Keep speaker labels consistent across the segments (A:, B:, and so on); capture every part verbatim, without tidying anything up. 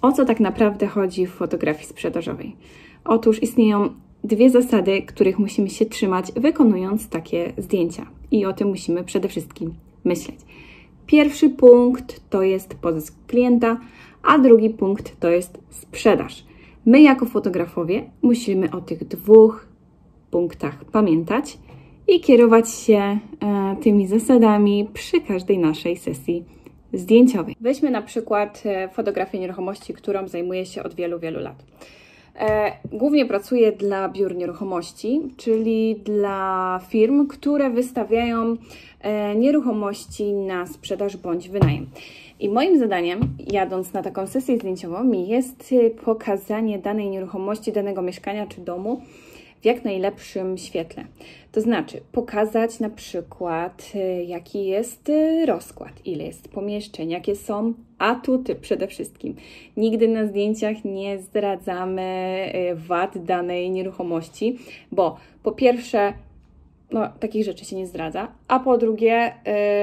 A: O co tak naprawdę chodzi w fotografii sprzedażowej? Otóż istnieją dwie zasady, których musimy się trzymać, wykonując takie zdjęcia. I o tym musimy przede wszystkim myśleć. Pierwszy punkt to jest pozysk klienta, a drugi punkt to jest sprzedaż. My jako fotografowie musimy o tych dwóch punktach pamiętać i kierować się e, tymi zasadami przy każdej naszej sesji zdjęciowej. Weźmy na przykład fotografię nieruchomości, którą zajmuję się od wielu, wielu lat. E, głównie pracuję dla biur nieruchomości, czyli dla firm, które wystawiają e, nieruchomości na sprzedaż bądź wynajem. I moim zadaniem, jadąc na taką sesję zdjęciową, jest pokazanie danej nieruchomości, danego mieszkania czy domu w jak najlepszym świetle. To znaczy pokazać na przykład, jaki jest rozkład, ile jest pomieszczeń, jakie są atuty przede wszystkim. Nigdy na zdjęciach nie zdradzamy wad danej nieruchomości, bo po pierwsze, no, takich rzeczy się nie zdradza, a po drugie,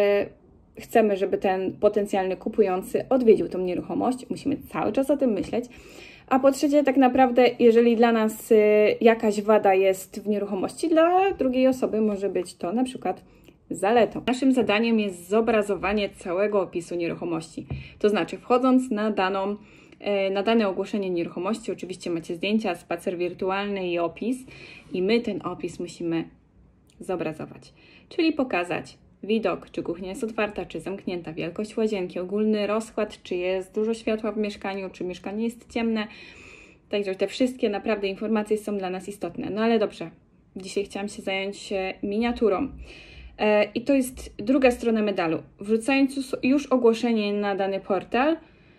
A: yy, chcemy, żeby ten potencjalny kupujący odwiedził tą nieruchomość. Musimy cały czas o tym myśleć. A po trzecie, tak naprawdę, jeżeli dla nas jakaś wada jest w nieruchomości, dla drugiej osoby może być to na przykład zaletą. Naszym zadaniem jest zobrazowanie całego opisu nieruchomości. To znaczy, wchodząc na, daną, na dane ogłoszenie nieruchomości, oczywiście macie zdjęcia, spacer wirtualny i opis. I my ten opis musimy zobrazować. Czyli pokazać widok, czy kuchnia jest otwarta, czy zamknięta, wielkość łazienki, ogólny rozkład, czy jest dużo światła w mieszkaniu, czy mieszkanie jest ciemne. Także te wszystkie naprawdę informacje są dla nas istotne. No ale dobrze, dzisiaj chciałam się zająć miniaturą. E, I to jest druga strona medalu. Wrzucając już ogłoszenie na dany portal,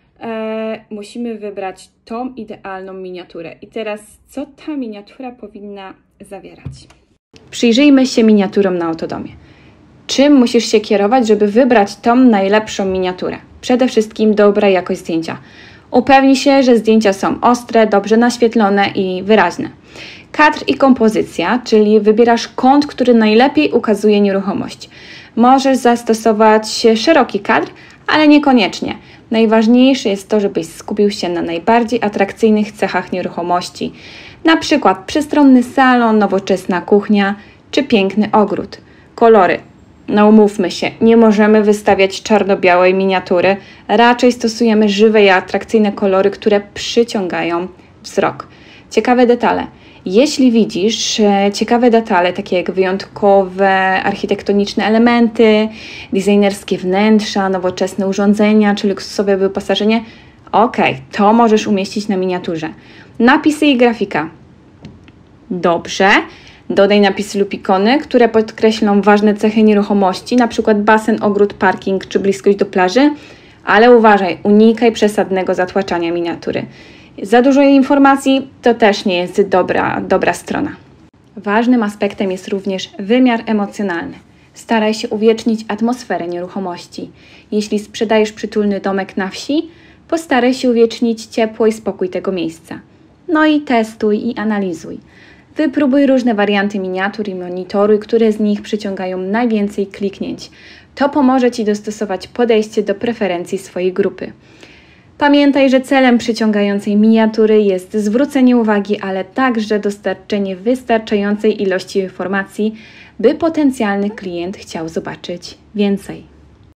A: e, musimy wybrać tą idealną miniaturę. I teraz, co ta miniatura powinna zawierać? Przyjrzyjmy się miniaturom na Autodomie. Czym musisz się kierować, żeby wybrać tą najlepszą miniaturę? Przede wszystkim dobra jakość zdjęcia. Upewnij się, że zdjęcia są ostre, dobrze naświetlone i wyraźne. Kadr i kompozycja, czyli wybierasz kąt, który najlepiej ukazuje nieruchomość. Możesz zastosować szeroki kadr, ale niekoniecznie. Najważniejsze jest to, żebyś skupił się na najbardziej atrakcyjnych cechach nieruchomości. Na przykład przestronny salon, nowoczesna kuchnia czy piękny ogród. Kolory. No umówmy się, nie możemy wystawiać czarno-białej miniatury, raczej stosujemy żywe i atrakcyjne kolory, które przyciągają wzrok. Ciekawe detale. Jeśli widzisz e, ciekawe detale, takie jak wyjątkowe architektoniczne elementy, designerskie wnętrza, nowoczesne urządzenia czy luksusowe wyposażenie, ok, to możesz umieścić na miniaturze. Napisy i grafika. Dobrze. Dodaj napisy lub ikony, które podkreślą ważne cechy nieruchomości, np. basen, ogród, parking czy bliskość do plaży, ale uważaj, unikaj przesadnego zatłaczania miniatury. Za dużo informacji to też nie jest dobra, dobra strona. Ważnym aspektem jest również wymiar emocjonalny. Staraj się uwiecznić atmosferę nieruchomości. Jeśli sprzedajesz przytulny domek na wsi, postaraj się uwiecznić ciepło i spokój tego miejsca. No i testuj i analizuj. Wypróbuj różne warianty miniatur i monitoruj, które z nich przyciągają najwięcej kliknięć. To pomoże Ci dostosować podejście do preferencji swojej grupy. Pamiętaj, że celem przyciągającej miniatury jest zwrócenie uwagi, ale także dostarczenie wystarczającej ilości informacji, by potencjalny klient chciał zobaczyć więcej.